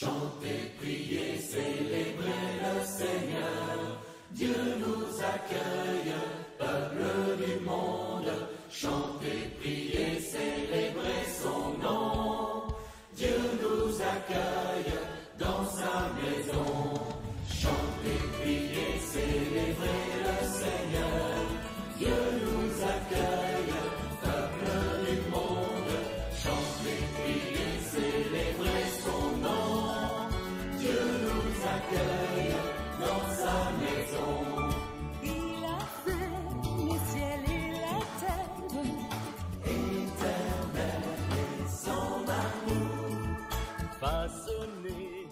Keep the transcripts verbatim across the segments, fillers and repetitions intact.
Chantez, priez, célébrez le Seigneur. Dieu nous accueille, peuple du monde. Chantez, priez, célébrez son nom. Dieu nous accueille dans sa maison. Chantez, priez, célébrez le Seigneur. Dieu nous accueille, peuple du monde. Chantez, priez, célébrez son nom. Dieu nous accueille dans sa maison. Il a fait le ciel et la terre, Éternel est son amour. Façonné.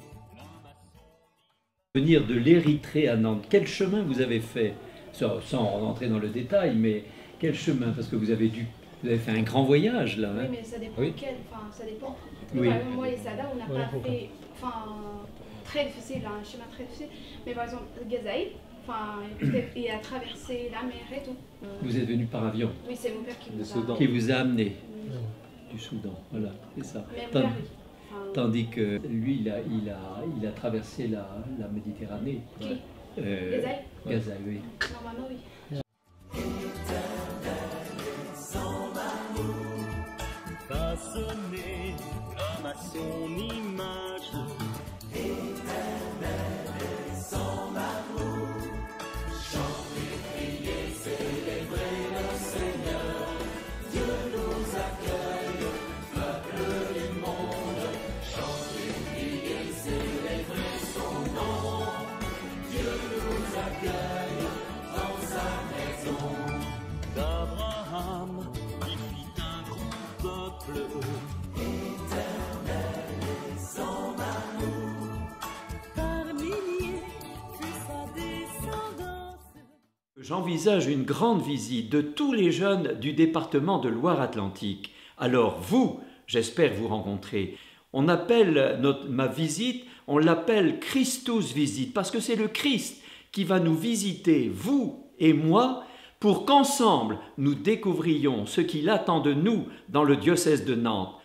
Venir de l'Érythrée à Nantes, quel chemin vous avez fait? Sans, sans rentrer dans le détail, mais quel chemin? Parce que vous avez dû, vous avez fait un grand voyage là. Oui, Hein? mais ça dépend Oui. quel, enfin ça dépend. Oui. Par exemple, moi et Sada, on n'a Voilà, pas pourquoi. fait, enfin très difficile, un chemin très difficile. Mais par exemple, Gazaï, enfin peut-être il a traversé la mer et tout. Euh, Vous êtes venu par avion, Oui, c'est mon père qui Le nous Soudan. a. qui vous a amené Oui. du Soudan. Voilà, c'est ça. Mais mon Tandis, père, oui. Enfin, tandis que lui, il a, il a, il a traversé la, la Méditerranée. Qui Euh, Gazaï Gazaï, oui. Normalement, oui. Façonné, l'homme à son image. D'Abraham, il fit un grand peuple. par milliers fut sa descendance. J'envisage une grande visite de tous les jeunes du département de Loire-Atlantique. Alors vous, j'espère vous rencontrer. On appelle notre, ma visite, on l'appelle Christus Visite, parce que c'est le Christ qui va nous visiter, vous et moi, pour qu'ensemble nous découvrions ce qu'il attend de nous dans le diocèse de Nantes.